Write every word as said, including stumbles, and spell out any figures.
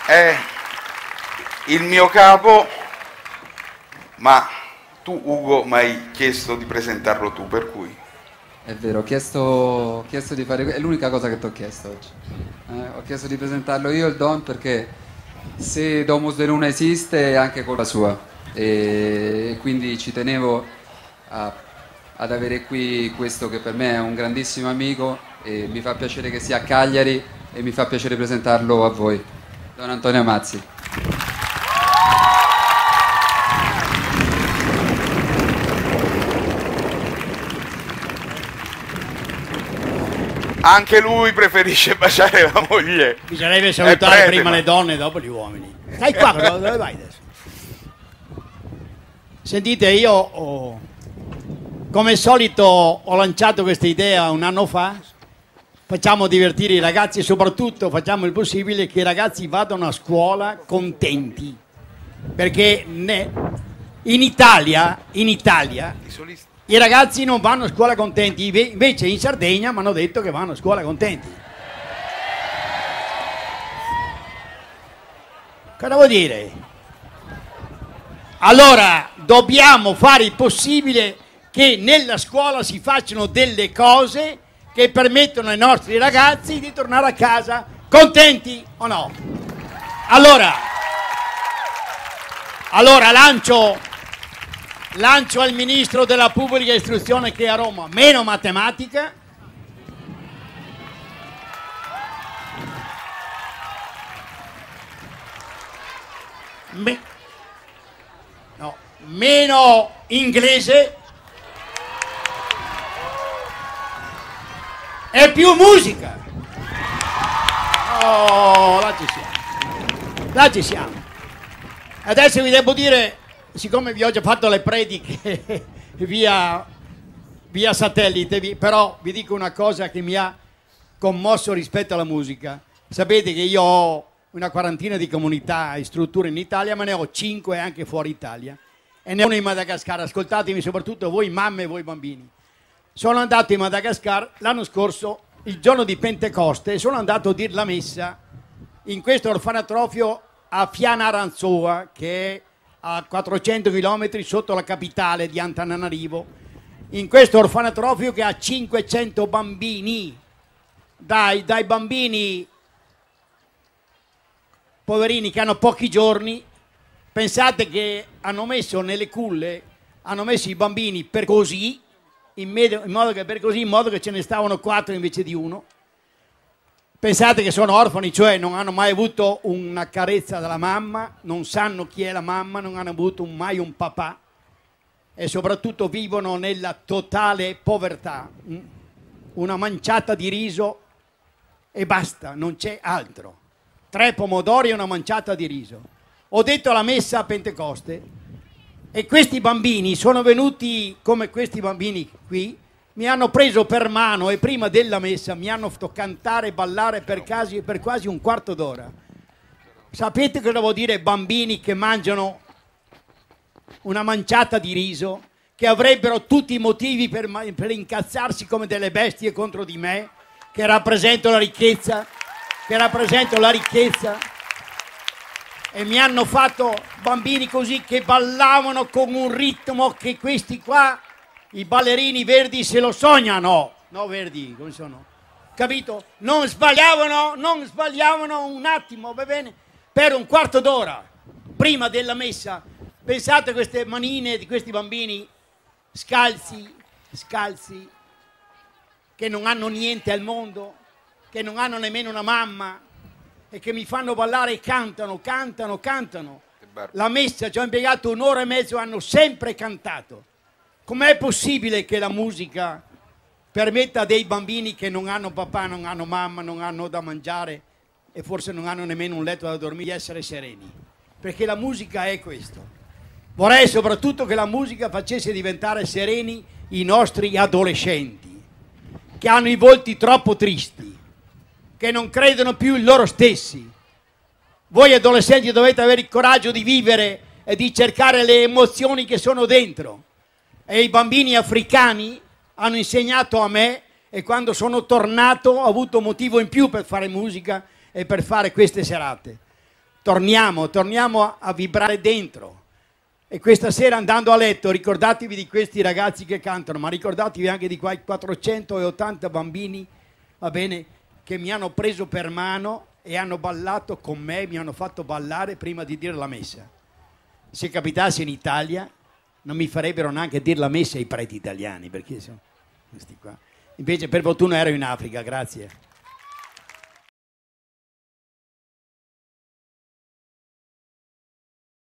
è il mio capo, ma tu Ugo mi hai chiesto di presentarlo tu, per cui... È vero, ho chiesto, ho chiesto di fare... è l'unica cosa che ti ho chiesto oggi. Eh, ho chiesto di presentarlo io il Don perché se Domus de Luna esiste è anche colpa sua e quindi ci tenevo a, ad avere qui questo che per me è un grandissimo amico e mi fa piacere che sia a Cagliari e mi fa piacere presentarlo a voi. Don Antonio Amazzi. Anche lui preferisce baciare la moglie. Bisognerebbe salutare prima le donne e dopo gli uomini. Stai qua, però, dove vai adesso? Sentite, io ho, come al solito ho lanciato questa idea un anno fa. Facciamo divertire i ragazzi e soprattutto facciamo il possibile che i ragazzi vadano a scuola contenti. Perché ne, in Italia, in Italia... i ragazzi non vanno a scuola contenti, invece in Sardegna mi hanno detto che vanno a scuola contenti. Cosa vuol dire? Allora, dobbiamo fare il possibile che nella scuola si facciano delle cose che permettono ai nostri ragazzi di tornare a casa contenti o no? Allora, allora lancio... Lancio al ministro della pubblica istruzione che è a Roma meno matematica, me, no, meno inglese e più musica. Oh, là ci siamo. Là ci siamo. Adesso vi devo dire, siccome vi ho già fatto le prediche via, via satellite, vi, però vi dico una cosa che mi ha commosso rispetto alla musica. Sapete che io ho una quarantina di comunità e strutture in Italia, ma ne ho cinque anche fuori Italia. E ne ho una in Madagascar. Ascoltatemi soprattutto voi mamme e voi bambini. Sono andato in Madagascar l'anno scorso, il giorno di Pentecoste, e sono andato a dire la messa in questo orfanatrofio a Fianarantsoa, che è a quattrocento chilometri sotto la capitale di Antananarivo, in questo orfanatrofio che ha cinquecento bambini, dai, dai bambini poverini che hanno pochi giorni. Pensate che hanno messo nelle culle, hanno messo i bambini per così, in, medio, in modo che per così, in modo che ce ne stavano quattro invece di uno. Pensate che sono orfani, cioè non hanno mai avuto una carezza dalla mamma, non sanno chi è la mamma, non hanno avuto mai un papà e soprattutto vivono nella totale povertà. Una manciata di riso e basta, non c'è altro. Tre pomodori e una manciata di riso. Ho detto la messa a Pentecoste e questi bambini sono venuti come questi bambini qui. Mi hanno preso per mano e prima della messa mi hanno fatto cantare e ballare per, casi, per quasi un quarto d'ora. Sapete cosa vuol dire bambini che mangiano una manciata di riso, che avrebbero tutti i motivi per, per incazzarsi come delle bestie contro di me, che rappresento la ricchezza, che rappresento la ricchezza, e mi hanno fatto bambini così che ballavano con un ritmo che questi qua, i ballerini verdi se lo sognano, no verdi, come sono? Capito? Non sbagliavano, non sbagliavano un attimo, va bene? Per un quarto d'ora, prima della messa. Pensate a queste manine di questi bambini scalzi, scalzi, che non hanno niente al mondo, che non hanno nemmeno una mamma e che mi fanno ballare e cantano, cantano, cantano. La messa ci ho impiegato un'ora e mezzo, hanno sempre cantato. Com'è possibile che la musica permetta a dei bambini che non hanno papà, non hanno mamma, non hanno da mangiare e forse non hanno nemmeno un letto da dormire, di essere sereni? Perché la musica è questo. Vorrei soprattutto che la musica facesse diventare sereni i nostri adolescenti, che hanno i volti troppo tristi, che non credono più in loro stessi. Voi adolescenti dovete avere il coraggio di vivere e di cercare le emozioni che sono dentro. E i bambini africani hanno insegnato a me, e quando sono tornato ho avuto motivo in più per fare musica e per fare queste serate. torniamo, torniamo a, a vibrare dentro. E questa sera andando a letto ricordatevi di questi ragazzi che cantano, ma ricordatevi anche di quei quattrocentottanta bambini, va bene, che mi hanno preso per mano e hanno ballato con me, mi hanno fatto ballare prima di dire la messa. Se capitasse in Italia non mi farebbero neanche dire la messa ai preti italiani, perché sono questi qua. Invece per fortuna ero in Africa, grazie.